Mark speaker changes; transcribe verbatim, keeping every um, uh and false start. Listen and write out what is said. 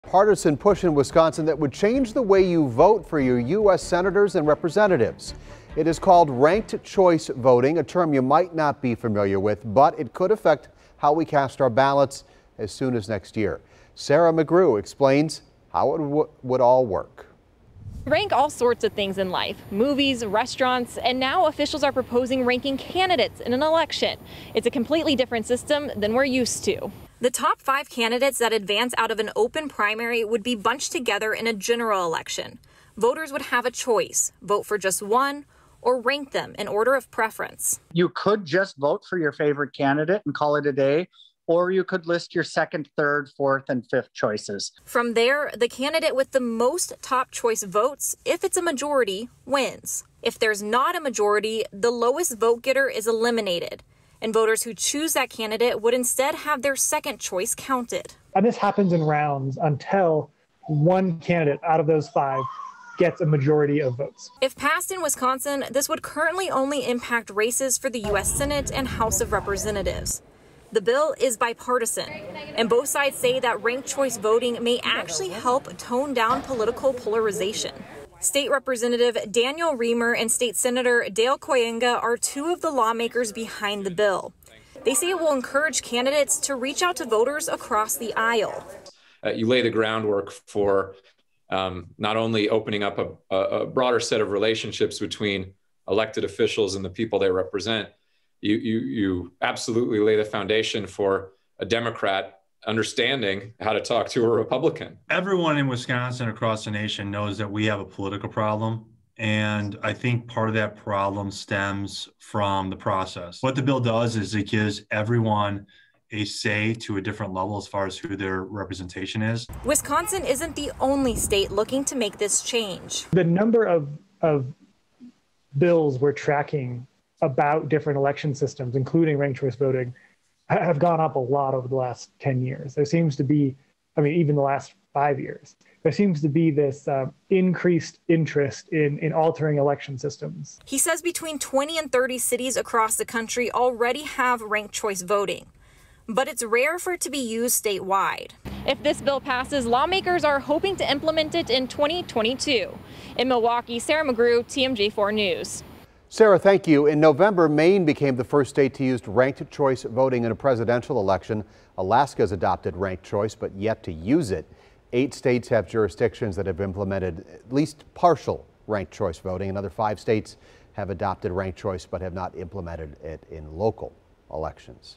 Speaker 1: Partisan push in Wisconsin that would change the way you vote for your U S senators and representatives. It is called ranked choice voting, a term you might not be familiar with, but it could affect how we cast our ballots as soon as next year. Sarah McGrew explains how it w- would all work.
Speaker 2: Rank all sorts of things in life, movies, restaurants, and now officials are proposing ranking candidates in an election. It's a completely different system than we're used to. The top five candidates that advance out of an open primary would be bunched together in a general election. Voters would have a choice, vote for just one or rank them in order of preference.
Speaker 3: You could just vote for your favorite candidate and call it a day, or you could list your second, third, fourth, and fifth choices.
Speaker 2: From there, the candidate with the most top choice votes, if it's a majority, wins. If there's not a majority, the lowest vote getter is eliminated, and voters who choose that candidate would instead have their second choice counted.
Speaker 4: And this happens in rounds until one candidate out of those five gets a majority of votes.
Speaker 2: If passed in Wisconsin, this would currently only impact races for the U S Senate and House of Representatives. The bill is bipartisan, and both sides say that ranked choice voting may actually help tone down political polarization. State Representative Daniel Reamer and State Senator Dale Koyenga are two of the lawmakers behind the bill. They say it will encourage candidates to reach out to voters across the aisle.
Speaker 5: Uh, you lay the groundwork for um, not only opening up a, a broader set of relationships between elected officials and the people they represent, you, you, you absolutely lay the foundation for a Democrat understanding how to talk to a Republican.
Speaker 6: Everyone in Wisconsin across the nation knows that we have a political problem. And I think part of that problem stems from the process. What the bill does is it gives everyone a say to a different level as far as who their representation is.
Speaker 2: Wisconsin isn't the only state looking to make this change.
Speaker 4: The number of, of bills we're tracking about different election systems, including ranked choice voting, have gone up a lot over the last ten years. There seems to be, I mean, even the last five years, there seems to be this uh, increased interest in, in altering election systems.
Speaker 2: He says between twenty and thirty cities across the country already have ranked choice voting, but it's rare for it to be used statewide. If this bill passes, lawmakers are hoping to implement it in twenty twenty-two. In Milwaukee, Sarah McGrew, T M J four News.
Speaker 1: Sarah, thank you. In November, Maine became the first state to use ranked choice voting in a presidential election. Alaska has adopted ranked choice, but yet to use it. Eight states have jurisdictions that have implemented at least partial ranked choice voting. Another five states have adopted ranked choice, but have not implemented it in local elections.